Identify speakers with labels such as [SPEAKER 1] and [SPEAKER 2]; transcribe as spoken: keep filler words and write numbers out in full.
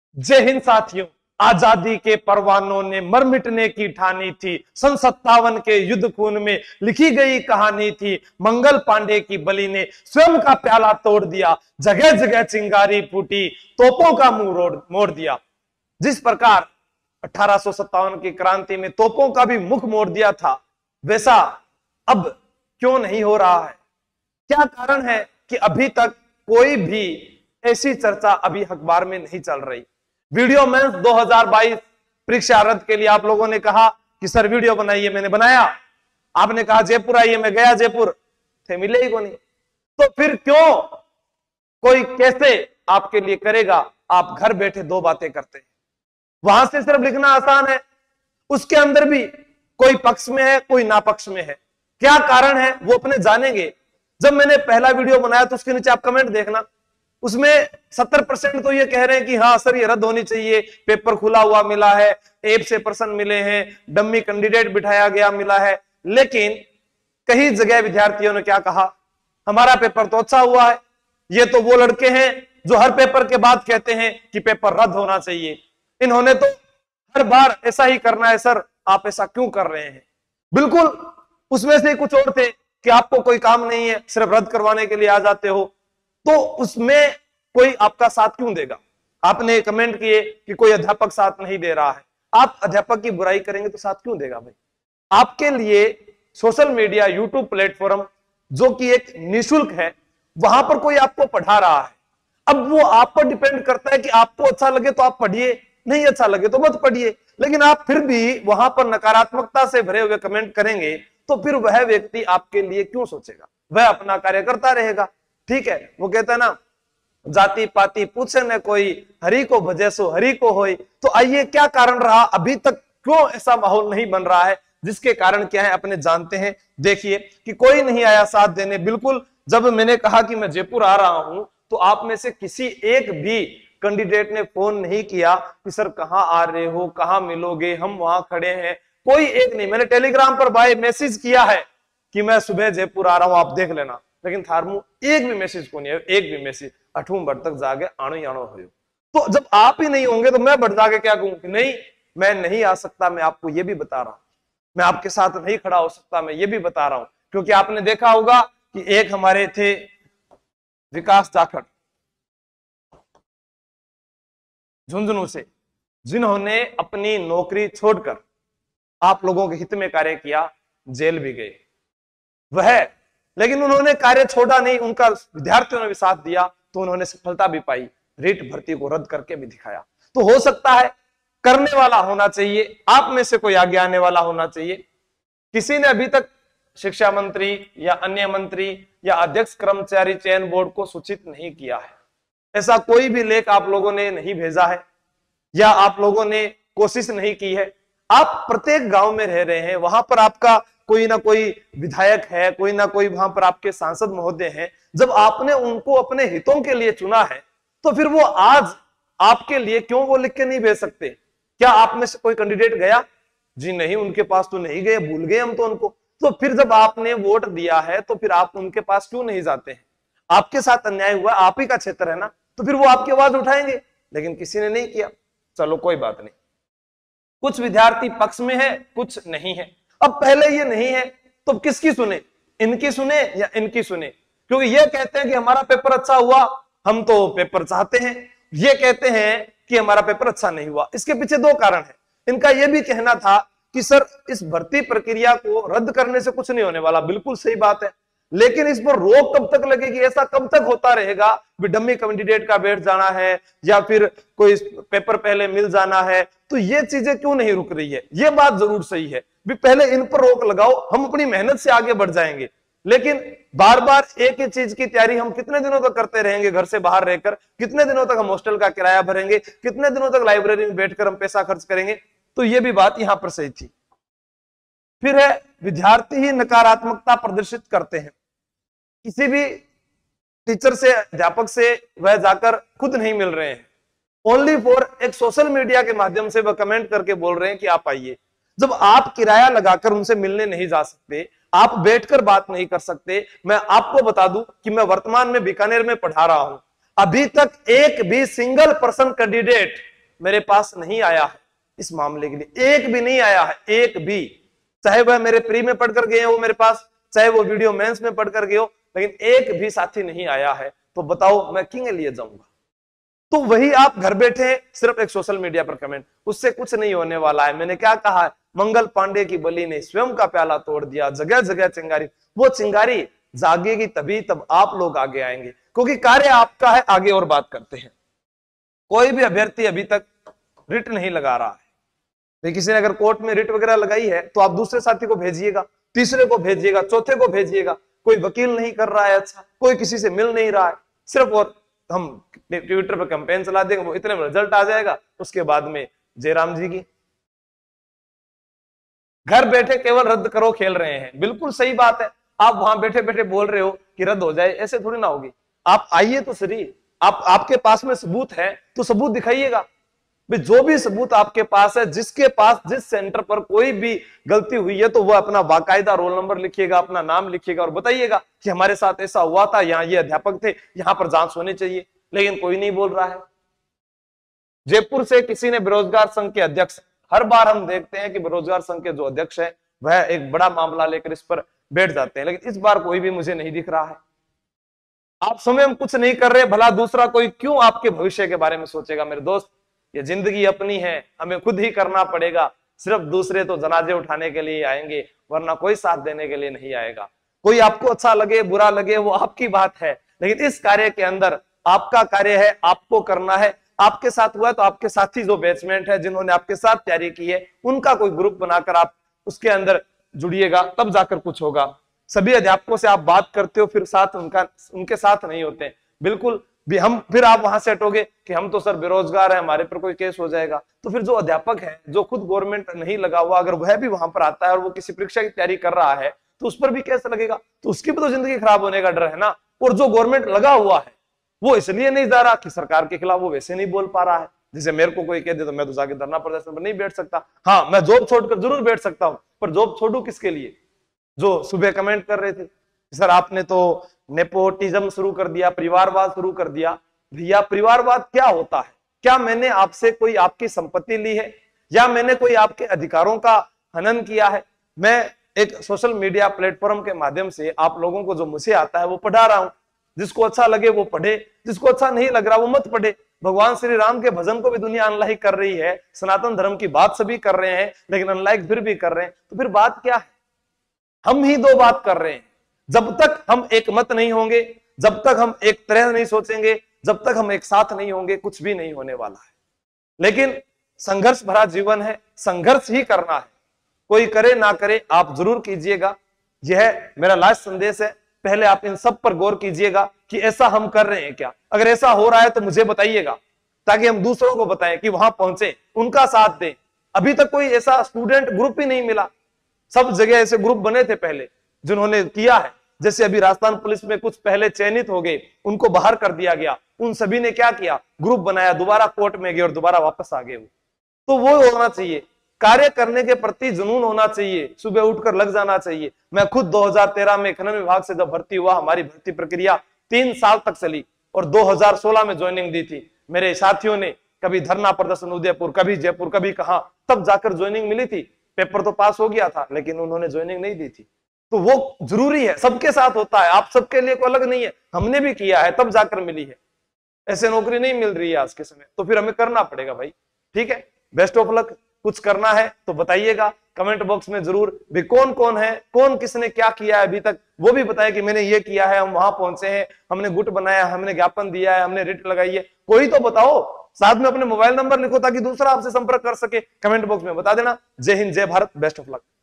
[SPEAKER 1] जय हिंद साथियों। आजादी के परवानों ने मर मिटने की ठानी थी, सन सत्तावन के युद्ध खून में लिखी गई कहानी थी। मंगल पांडे की बलि ने स्वयं का प्याला तोड़ दिया, जगह जगह चिंगारी फूटी, तोपों का मुंह मोड़ दिया। जिस प्रकार अठारह सौ सत्तावन की क्रांति में तोपों का भी मुख मोड़ दिया था, वैसा अब क्यों नहीं हो रहा है? क्या कारण है कि अभी तक कोई भी ऐसी चर्चा अभी अखबार में नहीं चल रही? वीडियो मेंस दो हज़ार बाईस परीक्षा रद्द के लिए आप लोगों ने कहा कि सर वीडियो बनाइए, मैंने बनाया। आपने कहा जयपुर आइए, मैं गया जयपुर, थे मिले ही को नहीं। तो फिर क्यों कोई कैसे आपके लिए करेगा? आप घर बैठे दो बातें करते हैं। वहां से सिर्फ लिखना आसान है, उसके अंदर भी कोई पक्ष में है, कोई नापक्ष में है। क्या कारण है वो अपने जानेंगे। जब मैंने पहला वीडियो बनाया तो उसके नीचे आप कमेंट देखना, उसमें सत्तर परसेंट तो ये कह रहे हैं कि हाँ सर ये रद्द होनी चाहिए, पेपर खुला हुआ मिला है, ऐप से प्रश्न मिले हैं, डम्मी कैंडिडेट बिठाया गया मिला है। लेकिन कई जगह विद्यार्थियों ने क्या कहा, हमारा पेपर तो अच्छा हुआ है। ये तो वो लड़के हैं जो हर पेपर के बाद कहते हैं कि पेपर रद्द होना चाहिए, इन्होंने तो हर बार ऐसा ही करना है, सर आप ऐसा क्यों कर रहे हैं? बिल्कुल उसमें से कुछ और थे कि आपको कोई काम नहीं है, सिर्फ रद्द करवाने के लिए आ जाते हो, तो उसमें कोई आपका साथ क्यों देगा? आपने कमेंट किए कि कोई अध्यापक साथ नहीं दे रहा है। आप अध्यापक की बुराई करेंगे तो साथ क्यों देगा भाई? आपके लिए सोशल मीडिया, यूट्यूब प्लेटफॉर्म जो कि एक निःशुल्क है, वहां पर कोई आपको पढ़ा रहा है। अब वो आप पर डिपेंड करता है कि आपको अच्छा लगे तो आप पढ़िए, नहीं अच्छा लगे तो मत पढ़िए। लेकिन आप फिर भी वहां पर नकारात्मकता से भरे हुए कमेंट करेंगे तो फिर वह व्यक्ति आपके लिए क्यों सोचेगा? वह अपना कार्य करता रहेगा। ठीक है, वो कहता है ना, जाति पाति पूछे न कोई, हरि को भजे सो हरि को होई। तो आइए, क्या कारण रहा, अभी तक क्यों ऐसा माहौल नहीं बन रहा है? जिसके कारण क्या है अपने जानते हैं। देखिए कि कोई नहीं आया साथ देने। बिल्कुल जब मैंने कहा कि मैं जयपुर आ रहा हूं तो आप में से किसी एक भी कैंडिडेट ने फोन नहीं किया कि सर कहां आ रहे हो, कहां मिलोगे, हम वहां खड़े हैं। कोई एक नहीं। मैंने टेलीग्राम पर बाय मैसेज किया है कि मैं सुबह जयपुर आ रहा हूं, आप देख लेना, लेकिन थारमू एक भी मैसेज को नहीं है, एक भी मैसेज। अठूं बढ़ तक जागे आनो ही आनो हो। तो जब आप ही नहीं होंगे तो मैं बढ़ जाके क्या कहूं कि नहीं मैं नहीं आ सकता। मैं आपको यह भी बता रहा हूं, मैं आपके साथ नहीं खड़ा हो सकता, मैं ये भी बता रहा हूं। क्योंकि आपने देखा होगा कि एक हमारे थे विकास जाखड़ झुंझुनू से, जिन्होंने अपनी नौकरी छोड़कर आप लोगों के हित में कार्य किया, जेल भी गए वह, लेकिन उन्होंने कार्य छोड़ा नहीं, उनका विद्यार्थियों ने भी साथ दिया तो उन्होंने सफलता भी पाई, रीट भर्ती को रद्द करके भी दिखाया। तो हो सकता है करने वाला होना चाहिए, आप में से कोई आगे आने वाला होना चाहिए। किसी ने अभी तक शिक्षा मंत्री या अन्य मंत्री या अध्यक्ष कर्मचारी चयन बोर्ड को सूचित नहीं किया है। ऐसा कोई भी लेख आप लोगों ने नहीं भेजा है या आप लोगों ने कोशिश नहीं की है। आप प्रत्येक गांव में रह रहे हैं, वहां पर आपका कोई ना कोई विधायक है, कोई ना कोई वहां पर आपके सांसद महोदय हैं। जब आपने उनको अपने हितों के लिए चुना है तो फिर वो आज आपके लिए क्यों वो लिख के नहीं भेज सकते? क्या आप में से कोई कैंडिडेट गया? जी नहीं, उनके पास तो नहीं गए, भूल गए हम तो उनको। तो फिर जब आपने वोट दिया है तो फिर आप उनके पास क्यों नहीं जाते हैं? आपके साथ अन्याय हुआ, आप ही का क्षेत्र है ना, तो फिर वो आपकी आवाज उठाएंगे, लेकिन किसी ने नहीं किया। चलो कोई बात नहीं, कुछ विद्यार्थी पक्ष में है, कुछ नहीं है। अब पहले ये नहीं है तो किसकी सुने? इनकी सुने या इनकी सुने? क्योंकि ये कहते हैं कि हमारा पेपर अच्छा हुआ, हम तो पेपर चाहते हैं। ये कहते हैं कि हमारा पेपर अच्छा नहीं हुआ। इसके पीछे दो कारण है। इनका यह भी कहना था कि सर इस भर्ती प्रक्रिया को रद्द करने से कुछ नहीं होने वाला। बिल्कुल सही बात है, लेकिन इस पर रोक कब तक लगेगी? ऐसा कब तक होता रहेगा? डम्मी कैंडिडेट का बैठ जाना है या फिर कोई पेपर पहले मिल जाना है, तो ये चीजें क्यों नहीं रुक रही है? ये बात जरूर सही है, भी पहले इन पर रोक लगाओ, हम अपनी मेहनत से आगे बढ़ जाएंगे। लेकिन बार बार एक ही चीज की तैयारी हम कितने दिनों तक करते रहेंगे? घर से बाहर रहकर कितने दिनों तक हम हॉस्टल का किराया भरेंगे? कितने दिनों तक लाइब्रेरी में बैठकर हम पैसा खर्च करेंगे? तो ये भी बात यहां पर सही थी। फिर है, विद्यार्थी ही नकारात्मकता प्रदर्शित करते हैं। किसी भी टीचर से, अध्यापक से वह जाकर खुद नहीं मिल रहे हैं, ओनली फॉर एक सोशल मीडिया के माध्यम से वह कमेंट करके बोल रहे हैं कि आप आइए। जब आप किराया लगाकर उनसे मिलने नहीं जा सकते, आप बैठकर बात नहीं कर सकते। मैं आपको बता दूं कि मैं वर्तमान में बीकानेर में पढ़ा रहा हूं, अभी तक एक भी सिंगल पर्सन कैंडिडेट मेरे पास नहीं आया है इस मामले के लिए, एक भी नहीं आया है, एक भी, चाहे वह मेरे प्री में पढ़कर गए हो मेरे पास, चाहे वो वीडियो मेंस में पढ़कर गए हो, लेकिन एक भी साथी नहीं आया है। तो बताओ मैं किंग लिए जाऊंगा? तो वही आप घर बैठे सिर्फ एक सोशल मीडिया पर कमेंट, उससे कुछ नहीं होने वाला है। मैंने क्या कहा है, मंगल पांडे की बलि ने स्वयं का प्याला तोड़ दिया, जगह जगह चिंगारी, वो चिंगारी जागेगी तभी, तब आप लोग आगे आएंगे, क्योंकि कार्य आपका है। आगे और बात करते हैं। कोई भी अभ्यर्थी अभी तक रिट नहीं लगा रहा है, लेकिन किसी ने अगर कोर्ट में रिट वगैरह लगाई है तो आप दूसरे साथी को भेजिएगा, तीसरे को भेजिएगा, चौथे को भेजिएगा। कोई वकील नहीं कर रहा है अच्छा, कोई किसी से मिल नहीं रहा है, सिर्फ और हम ट्विटर पर कैंपेन चला देंगे, वो इतने में रिजल्ट आ जाएगा, उसके बाद में जयराम जी की घर बैठे केवल रद्द करो खेल रहे हैं। बिल्कुल सही बात है, आप वहां बैठे बैठे बोल रहे हो कि रद्द हो जाए, ऐसे थोड़ी ना होगी। आप आइए तो सही, आप आपके पास में सबूत है तो सबूत दिखाइएगा। जो भी सबूत आपके पास है, जिसके पास जिस सेंटर पर कोई भी गलती हुई है तो वो अपना बाकायदा रोल नंबर लिखिएगा, अपना नाम लिखिएगा और बताइएगा कि हमारे साथ ऐसा हुआ था, यहाँ ये अध्यापक थे, यहाँ पर जांच होनी चाहिए। लेकिन कोई नहीं बोल रहा है। जयपुर से किसी ने बेरोजगार संघ के अध्यक्ष, हर बार हम देखते हैं कि बेरोजगार संघ के जो अध्यक्ष है वह एक बड़ा मामला लेकर इस पर बैठ जाते हैं, लेकिन इस बार कोई भी मुझे नहीं दिख रहा है। आप स्वयं कुछ नहीं कर रहे, भला दूसरा कोई क्यों आपके भविष्य के बारे में सोचेगा? मेरे दोस्त, ये जिंदगी अपनी है, हमें खुद ही करना पड़ेगा। सिर्फ दूसरे तो जनाजे उठाने के लिए आएंगे, वरना कोई साथ देने के लिए नहीं आएगा। कोई आपको अच्छा लगे बुरा लगे वो आपकी बात है, लेकिन इस कार्य के अंदर आपका कार्य है, आपको करना है। आपके साथ हुआ तो आपके साथी जो बैचमेंट है, जिन्होंने आपके साथ तैयारी की है, उनका कोई ग्रुप बनाकर आप उसके अंदर जुड़िएगा, तब जाकर कुछ होगा। सभी अध्यापकों से आप बात करते हो, फिर साथ उनका उनके साथ नहीं होते, बिल्कुल भी हम फिर आप वहां से हटोगे कि हम तो सर बेरोजगार है, हमारे पर कोई केस हो जाएगा। तो फिर जो अध्यापक है, जो खुद गवर्नमेंट नहीं लगा हुआ, अगर वह भी वहां पर आता है और वो किसी परीक्षा की तैयारी कर रहा है तो उस पर भी केस लगेगा, तो उसकी भी तो जिंदगी खराब होने का डर है ना। और जो गवर्नमेंट लगा हुआ है वो इसलिए नहीं जा रहा कि सरकार के खिलाफ वो वैसे नहीं बोल पा रहा है। जैसे मेरे को कोई कह दे तो मैं तो जाके धरना प्रदर्शन पर नहीं बैठ सकता। हाँ, मैं जॉब छोड़कर जरूर बैठ सकता हूं, पर जॉब छोड़ू किसके लिए? जो सुबह कमेंट कर रहे थे सर आपने तो नेपोटिज्म शुरू कर दिया, परिवारवाद शुरू कर दिया। भैया, परिवारवाद क्या होता है? क्या मैंने आपसे कोई आपकी संपत्ति ली है, या मैंने कोई आपके अधिकारों का हनन किया है? मैं एक सोशल मीडिया प्लेटफॉर्म के माध्यम से आप लोगों को जो मुझे आता है वो पढ़ा रहा हूं। जिसको अच्छा लगे वो पढ़े, जिसको अच्छा नहीं लग रहा वो मत पढ़े। भगवान श्री राम के भजन को भी दुनिया अनलाइक कर रही है, सनातन धर्म की बात सभी कर रहे हैं, लेकिन अनलाइक फिर भी कर रहे हैं। तो फिर बात क्या है? हम ही दो बात कर रहे हैं। जब तक हम एक मत नहीं होंगे, जब तक हम एक तरह नहीं सोचेंगे, जब तक हम एक साथ नहीं होंगे, कुछ भी नहीं होने वाला है। लेकिन संघर्ष भरा जीवन है, संघर्ष ही करना है। कोई करे ना करे, आप जरूर कीजिएगा। यह मेरा लास्ट संदेश है। पहले आप इन सब पर गौर कीजिएगा कि ऐसा हम कर रहे हैं क्या। अगर ऐसा हो रहा है तो मुझे बताइएगा, ताकि हम दूसरों को बताएं कि वहां पहुंचे, उनका साथ दें। अभी तक कोई ऐसा स्टूडेंट ग्रुप ही नहीं मिला। सब जगह ऐसे ग्रुप बने थे पहले जिन्होंने किया है। जैसे अभी राजस्थान पुलिस में कुछ पहले चयनित हो गए, उनको बाहर कर दिया गया। उन सभी ने क्या किया? ग्रुप बनाया, दोबारा कोर्ट में गए और दोबारा वापस आ गए। तो वो होना चाहिए, कार्य करने के प्रति जुनून होना चाहिए, सुबह उठकर लग जाना चाहिए। मैं खुद दो हज़ार तेरह में खनन विभाग से जब भर्ती हुआ, हमारी भर्ती प्रक्रिया तीन साल तक चली और दो हज़ार सोलह में ज्वाइनिंग दी थी। मेरे साथियों ने कभी धरना प्रदर्शन उदयपुर, कभी जयपुर, कभी कहां, तब जाकर ज्वाइनिंग मिली थी। पेपर तो पास हो गया था, लेकिन उन्होंने ज्वाइनिंग नहीं दी थी। तो वो जरूरी है, सबके साथ होता है, आप सबके लिए कोई अलग नहीं है। हमने भी किया है, तब जाकर मिली है। ऐसे नौकरी नहीं मिल रही है आज के समय, तो फिर हमें करना पड़ेगा भाई। ठीक है, बेस्ट ऑफ लक। कुछ करना है तो बताइएगा कमेंट बॉक्स में जरूर भी। कौन कौन है, कौन किसने क्या किया है अभी तक, वो भी बताएं कि मैंने ये किया है, हम वहां पहुंचे हैं, हमने गुट बनाया, हमने ज्ञापन दिया है, हमने रिट लगाई है। कोई तो बताओ, साथ में अपने मोबाइल नंबर लिखो ताकि दूसरा आपसे संपर्क कर सके। कमेंट बॉक्स में बता देना। जय हिंद, जय भारत, बेस्ट ऑफ लक।